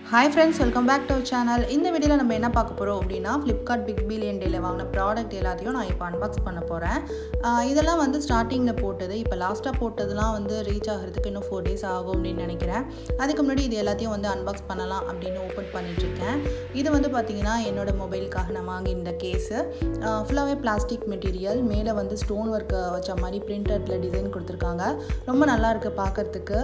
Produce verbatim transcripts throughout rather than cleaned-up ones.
Hi friends, welcome back to our channel. இந்த வீடியோல நம்ம என்ன பார்க்க போறோம் அப்படினா Flipkart Big Billion Dayல வாங்குன ப்ராடக்ட் எல்லாத்தையும் நான் இப்போ அன்பாக்ஸ் பண்ண போறேன். இதெல்லாம் வந்து ஸ்டார்டிங்ல போட்டது. இப்போ லாஸ்டா போட்டதெல்லாம் வந்து ரீச் ஆகிறதுக்கு இன்னும் four days ஆகும் அப்படினு நினைக்கிறேன். அதுக்கு முன்னாடி இது எல்லாத்தையும் வந்து அன்பாக்ஸ் பண்ணலாம் அப்படினு ஓபன் பண்ணிட்டு இருக்கேன். இது வந்து பாத்தீங்கன்னா என்னோட மொபைலுக்காக நான் வாங்கி இந்த கேஸ். ஃபுல்லாவே பிளாஸ்டிக் மெட்டீரியல். மேலே வந்து ஸ்டோன் வர்க் வச்ச மாதிரி பிரிண்டட்ல டிசைன் கொடுத்திருக்காங்க. ரொம்ப நல்லா இருக்கு பார்க்கிறதுக்கு.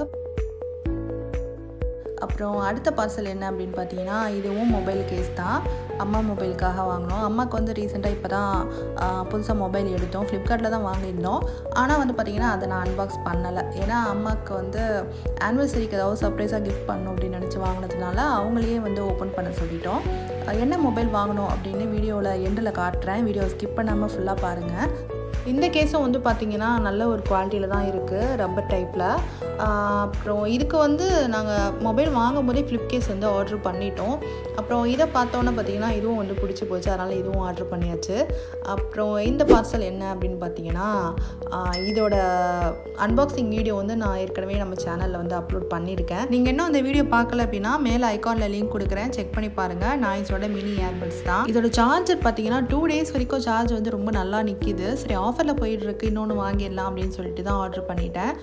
அப்புறம் அடுத்த பார்சல் என்ன அப்படினு பார்த்தீங்கன்னா இதுவும் மொபைல் கேஸ் தான். அம்மா மொபைலுக்காக வாங்குனோம். அம்மாக்கு வந்து ரீசெண்டாக இப்போ தான் புதுசாக மொபைல் எடுத்தோம். ஃப்ளிப்கார்ட்டில் தான் வாங்கியிருந்தோம். ஆனால் வந்து பார்த்திங்கன்னா அதை நான் அன்பாக்ஸ் பண்ணலை. ஏன்னா அம்மாவுக்கு வந்து ஆனிவர்சரிக்கு ஏதாவது சர்ப்ரைஸாக கிஃப்ட் பண்ணணும் அப்படின்னு நினச்சி வாங்கினதுனால அவங்களையே வந்து ஓப்பன் பண்ண சொல்லிட்டோம். என்ன மொபைல் வாங்கணும் அப்படின்னு வீடியோவில் எண்டில் காட்டுறேன். வீடியோ ஸ்கிப் பண்ணாமல் ஃபுல்லாக பாருங்கள். இந்த கேஸும் வந்து பார்த்திங்கன்னா நல்ல ஒரு குவாலிட்டியில் தான் இருக்குது, ரப்பர் டைப்பில். அப்புறம் இதுக்கு வந்து நாங்கள் மொபைல் வாங்கும் போதே ஃப்ளிப் கேஸ் வந்து ஆர்டர் பண்ணிட்டோம். அப்புறம் இதை பார்த்தோன்னே பார்த்திங்கன்னா இதுவும் வந்து பிடிச்சி போச்சு, அதனால் இதுவும் ஆர்டர் பண்ணியாச்சு. அப்புறம் இந்த பார்சல் என்ன அப்படின்னு பார்த்தீங்கன்னா இதோட அன்பாக்சிங் வீடியோ வந்து நான் ஏற்கனவே நம்ம சேனலில் வந்து அப்லோட் பண்ணியிருக்கேன். நீங்கள் இன்னும் அந்த வீடியோ பார்க்கல அப்படின்னா மேலே ஐகானில் லிங்க் கொடுக்குறேன், செக் பண்ணி பாருங்கள். நாய்ஸோட மினி ஏர்பட்ஸ் தான். இதோட சார்ஜர் பார்த்தீங்கன்னா டூ டேஸ் வரைக்கும் சார்ஜ் வந்து ரொம்ப நல்லா நிற்கிது. சரி ஆஃபரில் போயிட்டு இருக்கு, இன்னொன்று வாங்கிடலாம் அப்படின்னு சொல்லிட்டு தான் ஆர்டர் பண்ணிட்டேன்.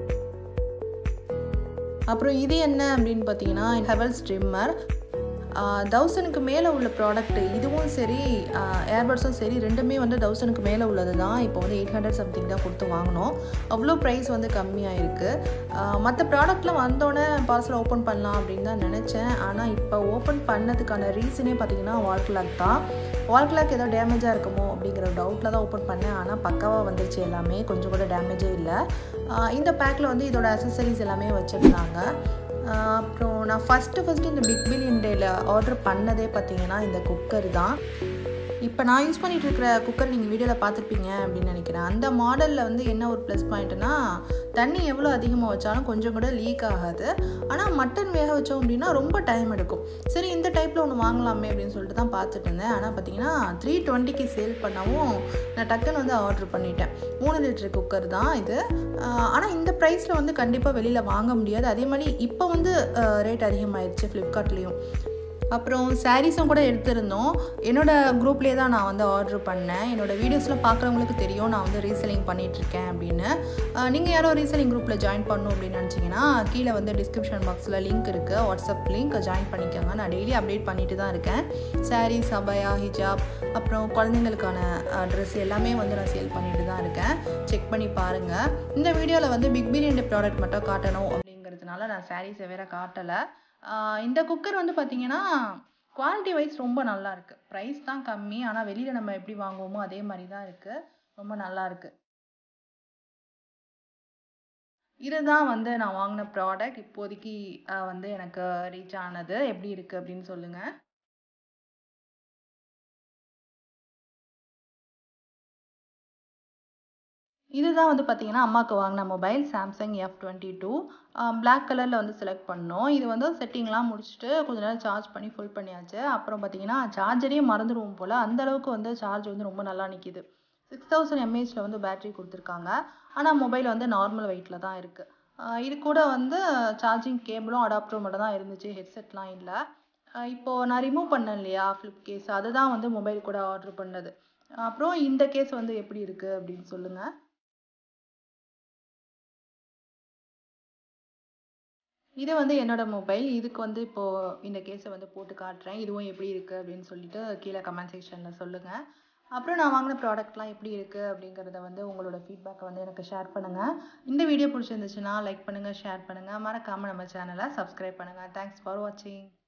அப்புறம் இது என்ன அப்படின்னு பார்த்தீங்கன்னா ஹெவல்ஸ் ட்ரிம்மர். தௌசண்ட்க்கு மேலே உள்ள ப்ராடக்ட்டு இதுவும் சரி ஏர்பட்ஸும் சரி ரெண்டுமே வந்து தௌசண்ட்க்கு மேலே உள்ளது தான். இப்போ வந்து எயிட் ஹண்ட்ரட் சம்திங் தான் கொடுத்து வாங்கினோம். அவ்வளோ ப்ரைஸ் வந்து கம்மியாக இருக்குது. மற்ற ப்ராடக்ட்லாம் வந்தோடனே பார்சல் ஓப்பன் பண்ணலாம் அப்படின்னு தான் நினச்சேன். ஆனால் இப்போ ஓப்பன் பண்ணதுக்கான ரீசனே பார்த்தீங்கன்னா வால் கிளாக் தான். வால் கிளாக் ஏதோ டேமேஜாக இருக்குமோ அப்படிங்கிற டவுட்டில் தான் ஓப்பன் பண்ணேன். ஆனால் பக்காவாக வந்துருச்சு, எல்லாமே கொஞ்சம் கூட டேமேஜே இல்லை. இந்த பேக்கில் வந்து இதோட அக்சசரிஸ் எல்லாமே வச்சுருந்தாங்க. அப்புறம் நான் ஃபஸ்ட்டு ஃபஸ்ட்டு இந்த பிக் பில்லியன் டேயில் ஆர்டர் பண்ணதே பார்த்தீங்கன்னா இந்த குக்கர் தான். இப்போ நான் யூஸ் பண்ணிகிட்டு இருக்கிற குக்கர் நீங்கள் வீடியோவில் பார்த்துருப்பீங்க அப்படின்னு நினைக்கிறேன். அந்த மாடலில் வந்து என்ன ஒரு ப்ளஸ் பாயிண்ட்னா தண்ணி எவ்வளோ அதிகமாக வச்சாலும் கொஞ்சம் கூட லீக் ஆகாது. ஆனால் மட்டன் வேக வச்சோம் அப்படின்னா ரொம்ப டைம் எடுக்கும். சரி இந்த டைப்பில் ஒன்று வாங்கலாமே அப்படின்னு சொல்லிட்டு தான் பார்த்துட்டு இருந்தேன். ஆனால் பார்த்தீங்கன்னா த்ரீ டுவெண்ட்டிக்கு சேல் பண்ணவும் நான் டக்குன்னு வந்து ஆர்டர் பண்ணிட்டேன். மூணு லிட்டர் குக்கர் தான் இது. ஆனால் இந்த ப்ரைஸில் வந்து கண்டிப்பாக வெளியில் வாங்க முடியாது. அதே மாதிரி இப்போ வந்து ரேட் அதிகமாகிடுச்சு ஃப்ளிப்கார்ட்லேயும். அப்புறம் சாரீஸும் கூட எடுத்திருந்தோம். என்னோடய குரூப்லேயே தான் நான் வந்து ஆர்டர் பண்ணேன். என்னோடய வீடியோஸில் பார்க்குறவங்களுக்கு தெரியும் நான் வந்து ரீசெல்லிங் பண்ணிகிட்ருக்கேன் அப்படின்னு. நீங்கள் யாரோ ரீசெல்லிங் குரூப்பில் ஜாயின் பண்ணணும் அப்படின்னு நினச்சிங்கன்னா கீழே வந்து டிஸ்கிரிப்ஷன் பாக்ஸில் லிங்க் இருக்குது, வாட்ஸ்அப் லிங்க், ஜாயின் பண்ணிக்கோங்க. நான் டெய்லி அப்டேட் பண்ணிட்டு தான் இருக்கேன். சாரீஸ், அபயா, ஹிஜாப், அப்புறம் குழந்தைங்களுக்கான ட்ரெஸ் எல்லாமே வந்து நான் சேல் பண்ணிட்டு தான் இருக்கேன். செக் பண்ணி பாருங்கள். இந்த வீடியோவில் வந்து பிக் பில்லியன் டே ப்ராடக்ட் மட்டும் காட்டணும் அப்படிங்கிறதுனால நான் சாரீஸை வேறு காட்டலை. இந்த குக்கர் வந்து பார்த்தீங்கன்னா குவாலிட்டி வைஸ் ரொம்ப நல்லா இருக்குது. ப்ரைஸ் தான் கம்மி, ஆனால் வெளியில் நம்ம எப்படி வாங்குவோமோ அதே மாதிரி தான் இருக்குது. ரொம்ப நல்லா இருக்குது. இதுதான் வந்து நான் வாங்கின ப்ராடக்ட் இப்போதைக்கு வந்து எனக்கு ரீச் ஆனது. எப்படி இருக்குது அப்படின்னு சொல்லுங்கள். இதுதான் வந்து பார்த்தீங்கன்னா அம்மாவுக்கு வாங்கின mobile Samsung F twenty two. Black கலரில் வந்து செலக்ட் பண்ணோம். இது வந்து செட்டிங்லாம் முடிச்சுட்டு கொஞ்ச நேரம் சார்ஜ் பண்ணி ஃபுல் பண்ணியாச்சு. அப்புறம் பார்த்தீங்கன்னா சார்ஜரே மறந்துடுவோம் போல், அந்தளவுக்கு வந்து சார்ஜ் வந்து ரொம்ப நல்லா நிற்கிது. சிக்ஸ் தௌசண்ட் எம்ஏஹெச்சில் வந்து பேட்டரி கொடுத்துருக்காங்க. ஆனால் மொபைல் வந்து நார்மல் வெயிட்டில் தான் இருக்குது. இது கூட வந்து சார்ஜிங் கேபிளும் அடாப்டரும் மட்டும் தான் இருந்துச்சு, ஹெட்செட்லாம் இல்லை. இப்போது நான் ரிமூவ் பண்ணேன் இல்லையா ஃப்ளிப் கேஸ், அதுதான் வந்து மொபைல் கூட ஆர்டர் பண்ணது. அப்புறம் இந்த கேஸ் வந்து எப்படி இருக்குது அப்படின்னு சொல்லுங்கள். இது வந்து என்னோட மொபைல். இதுக்கு வந்து இப்போது இந்த கேஸை வந்து போட்டு காட்டுறேன். இதுவும் எப்படி இருக்குது அப்படின்னு சொல்லிட்டு கீழே கமெண்ட் செக்ஷனில் சொல்லுங்கள். அப்புறம் நான் வாங்கின ப்ராடக்ட்லாம் எப்படி இருக்குது அப்படிங்கிறத வந்து உங்களோட ஃபீட்பேக்கை வந்து எனக்கு ஷேர் பண்ணுங்கள். இந்த வீடியோ பிடிச்சிருந்துச்சுன்னா லைக் பண்ணுங்கள், ஷேர் பண்ணுங்கள். மறக்காமல் நம்ம சேனலை சப்ஸ்கிரைப் பண்ணுங்கள். தேங்க்ஸ் ஃபார் வாட்சிங்.